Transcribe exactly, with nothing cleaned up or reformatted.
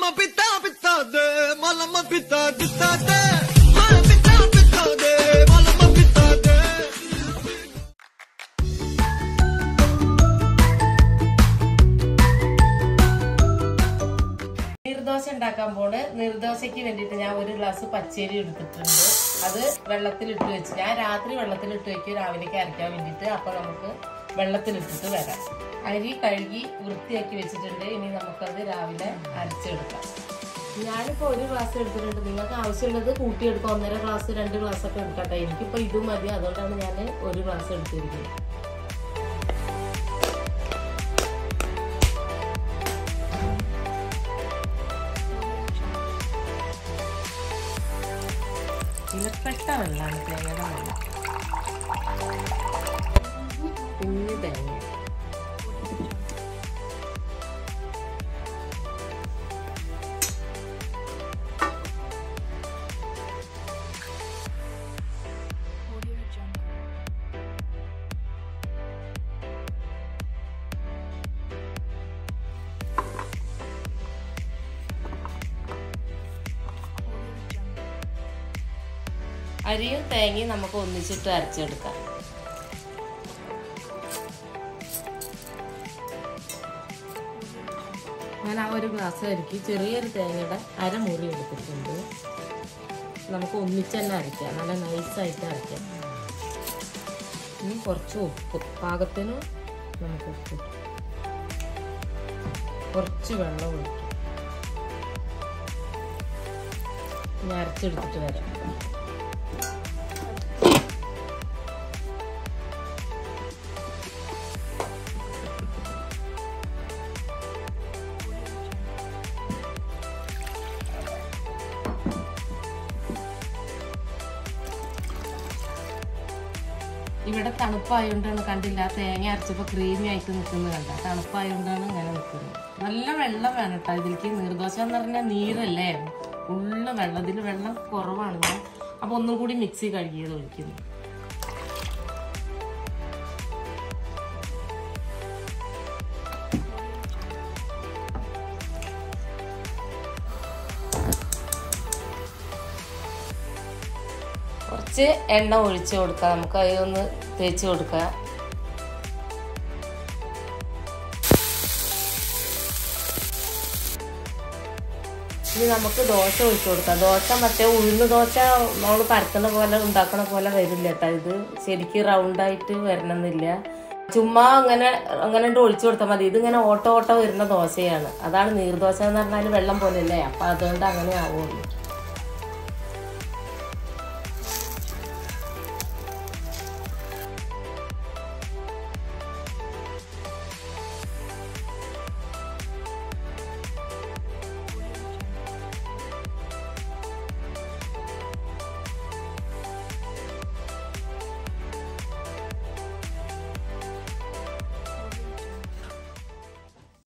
നീർദോശ ഉണ്ടാക്കാൻ പോണ്. നീർദോശയ്ക്ക് വേണ്ടിയിട്ട് ഞാൻ ഒരു ഗ്ലാസ് പച്ചരി എടുത്തിട്ടുണ്ട്. അത് വെള്ളത്തിലിട്ട് വെച്ച് ഞാൻ രാത്രി വെള്ളത്തിലിട്ട് വെക്കും രാവിലേക്ക് അരയ്ക്കാൻ വേണ്ടിയിട്ട്. അപ്പൊ നമുക്ക് വെള്ളത്തിലിട്ടിട്ട് വരാം. അരി കഴുകി വൃത്തിയാക്കി വെച്ചിട്ടുണ്ട്. ഇനി നമുക്കത് രാവിലെ അരച്ചെടുക്കാം. ഞാനിപ്പോ ഒരു ഗ്ലാസ് എടുത്തിട്ടുണ്ട്. നിങ്ങൾക്ക് ആവശ്യമുള്ളത് കൂട്ടിയെടുക്കാം. ഒന്നര ഗ്ലാസ് രണ്ട് ഗ്ലാസ് ഒക്കെ എടുക്കട്ടെ. എനിക്കിപ്പോ ഇത് മതി, അതുകൊണ്ടാണ് ഞാൻ ഒരു ഗ്ലാസ് എടുത്തിരിക്കുന്നത്. ഇലപ്പെട്ട വെള്ളമാണ് തേങ്ങയുടെ വെള്ളം. കുഞ്ഞു തേങ്ങ അരിയും തേങ്ങയും നമുക്ക് ഒന്നിച്ചിട്ട് അരച്ചെടുക്കാം. ഞാൻ ആ ഒരു ഗ്ലാസ് അരിക്ക് ചെറിയൊരു തേങ്ങയുടെ അരമുറി എടുത്തിട്ടുണ്ട്. നമുക്ക് ഒന്നിച്ച് തന്നെ അരയ്ക്കാം, നല്ല നൈസായിട്ട് അരയ്ക്കാം. ഇനി കുറച്ച് ഉപ്പ്, പാകത്തിന് നമുക്ക് ഉപ്പ്, കുറച്ച് വെള്ളം ഒഴിക്കും. ഇനി അരച്ചെടുത്തിട്ട് വരാം. ഇവിടെ തണുപ്പായതുകൊണ്ടാണ് കണ്ടില്ല, തേങ്ങ അരച്ചപ്പോൾ ക്രീമി ആയിട്ട് നിൽക്കുന്നത് കണ്ട. തണുപ്പായതുകൊണ്ടാണ് ഇങ്ങനെ നിൽക്കുന്നത്. നല്ല വെള്ളം വേണം കേട്ടോ ഇതിലേക്ക്. നീർദോശ എന്ന് പറഞ്ഞാൽ നീരല്ലേ, ഉള്ള വെള്ളം. ഇതിൽ വെള്ളം കുറവാണ്. ഞാൻ അപ്പോൾ ഒന്നും കൂടി മിക്സി കഴുകിയത് ഒഴിക്കുന്നു. കുറച്ച് എണ്ണ ഒഴിച്ചു കൊടുക്കാം. നമുക്ക് അതൊന്ന് തേച്ച് കൊടുക്കാം. ഇനി നമുക്ക് ദോശ ഒഴിച്ചു കൊടുക്കാം. ദോശ മറ്റേ ഉഴുന്ന് ദോശ നമ്മൾ പരത്തണ പോലെ ഉണ്ടാക്കണ പോലെ വരില്ല കേട്ടോ. ഇത് ശരിക്കും റൗണ്ടായിട്ട് വരണമെന്നില്ല. ചുമ്മാ അങ്ങനെ അങ്ങനെ ഒഴിച്ചു കൊടുത്താൽ മതി. ഇതിങ്ങനെ ഓട്ടോ ഓട്ടോ വരുന്ന ദോശയാണ്. അതാണ് നീർദോശ എന്ന് പറഞ്ഞാൽ വെള്ളം പോലെ അല്ലേ. അപ്പം അതുകൊണ്ട് അങ്ങനെ ആവുള്ളൂ.